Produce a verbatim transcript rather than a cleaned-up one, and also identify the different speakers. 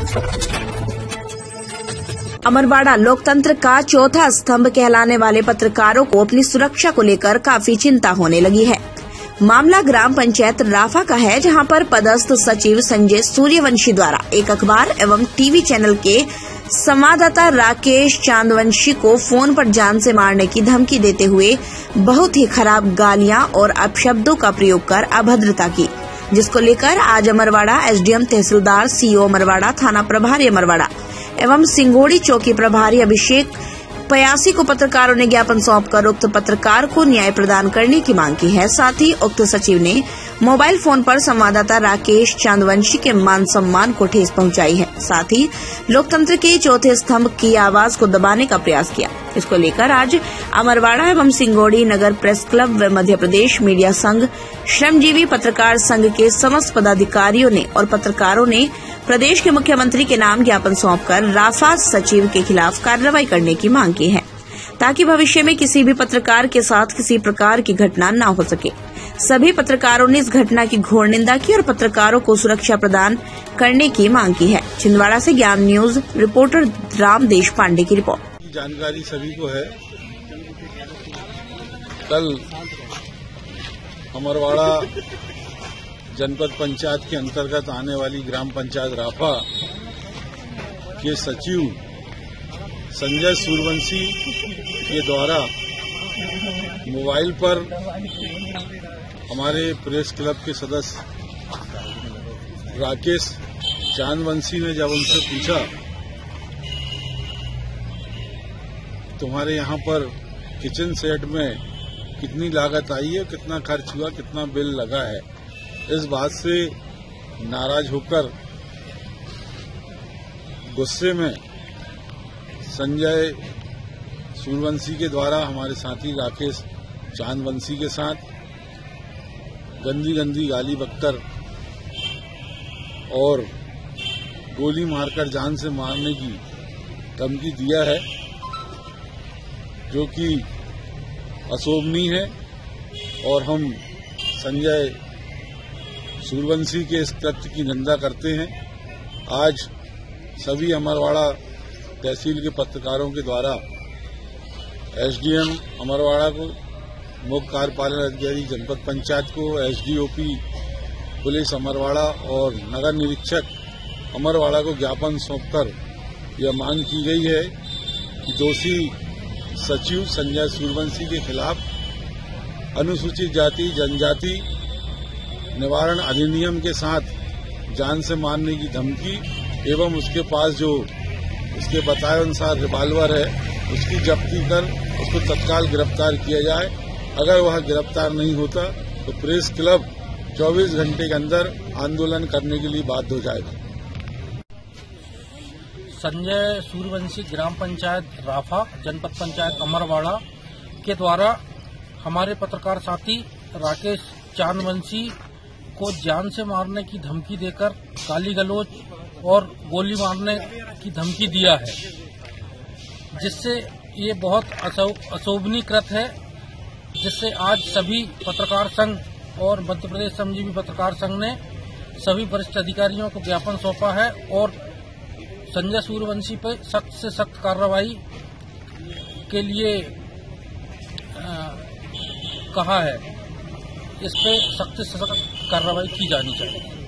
Speaker 1: अमरवाड़ा लोकतंत्र का चौथा स्तंभ कहलाने वाले पत्रकारों को अपनी सुरक्षा को लेकर काफी चिंता होने लगी है। मामला ग्राम पंचायत राफा का है, जहां पर पदस्थ सचिव संजय सूर्यवंशी द्वारा एक अखबार एवं टीवी चैनल के संवाददाता राकेश चांदवंशी को फोन पर जान से मारने की धमकी देते हुए बहुत ही खराब गालियां और अपशब्दों का प्रयोग कर अभद्रता की, जिसको लेकर आज अमरवाड़ा एसडीएम तहसीलदार सीओ अमरवाड़ा, थाना प्रभारी अमरवाड़ा एवं सिंगोड़ी चौकी प्रभारी अभिषेक पयासी को पत्रकारों ने ज्ञापन सौंपकर उक्त पत्रकार को न्याय प्रदान करने की मांग की है। साथ ही उक्त सचिव ने मोबाइल फोन पर संवाददाता राकेश चांदवंशी के मान सम्मान को ठेस पहुंचाई है। साथ ही लोकतंत्र के चौथे स्तंभ की आवाज को दबाने का प्रयास किया। इसको लेकर आज अमरवाड़ा एवं सिंगोड़ी नगर प्रेस क्लब व मध्य प्रदेश मीडिया संघ, श्रमजीवी पत्रकार संघ के समस्त पदाधिकारियों ने और पत्रकारों ने प्रदेश के मुख्यमंत्री के नाम ज्ञापन सौंपकर राफा सचिव के खिलाफ कार्रवाई करने की मांग की है, ताकि भविष्य में किसी भी पत्रकार के साथ किसी प्रकार की घटना न हो सके। सभी पत्रकारों ने इस घटना की घोर निंदा की और पत्रकारों को सुरक्षा प्रदान करने की मांग की है। छिंदवाड़ा से ज्ञान न्यूज रिपोर्टर राम देश पांडे की रिपोर्ट।
Speaker 2: जानकारी सभी को है, कल अमरवाड़ा जनपद पंचायत के अंतर्गत आने वाली ग्राम पंचायत राफा के सचिव संजय सूर्यवंशी के द्वारा मोबाइल पर हमारे प्रेस क्लब के सदस्य राकेश चांदवंशी ने जब उनसे पूछा तुम्हारे यहाँ पर किचन सेट में कितनी लागत आई है, कितना खर्च हुआ, कितना बिल लगा है, इस बात से नाराज होकर गुस्से में संजय सूर्यवंशी के द्वारा हमारे साथी राकेश चांदवंशी के साथ गंदी गंदी गाली बककर और गोली मारकर जान से मारने की धमकी दिया है, जो कि अशोभनीय है। और हम संजय सूर्यवंशी के इस कृत्य की निंदा करते हैं। आज सभी अमरवाड़ा तहसील के पत्रकारों के द्वारा एसडीएम अमरवाड़ा को, मुख्य कार्यपालन अधिकारी जनपद पंचायत को, एसडीओपी पुलिस अमरवाड़ा और नगर निरीक्षक अमरवाड़ा को ज्ञापन सौंपकर यह मांग की गई है कि दोषी सचिव संजय सूर्यवंशी के खिलाफ अनुसूचित जाति जनजाति निवारण अधिनियम के साथ जान से मारने की धमकी एवं उसके पास जो उसके बताए अनुसार रिवाल्वर है उसकी जब्ती कर उसको तत्काल गिरफ्तार किया जाए। अगर वह गिरफ्तार नहीं होता तो प्रेस क्लब चौबीस घंटे के अंदर आंदोलन करने के लिए बाध्य हो जाएगा।
Speaker 3: संजय सूर्यवंशी ग्राम पंचायत राफा जनपद पंचायत अमरवाड़ा के द्वारा हमारे पत्रकार साथी राकेश चांदवंशी को जान से मारने की धमकी देकर गाली गलौज और गोली मारने की धमकी दिया है, जिससे ये बहुत अशोभनीय कृत्य है, जिससे आज सभी पत्रकार संघ और मध्य प्रदेश श्रमजीवी पत्रकार संघ ने सभी वरिष्ठ अधिकारियों को ज्ञापन सौंपा है और संजय सूर्यवंशी पर सख्त से सख्त कार्रवाई के लिए आ, कहा है। इस पे सख्त से सख्त कार्रवाई की जानी चाहिए।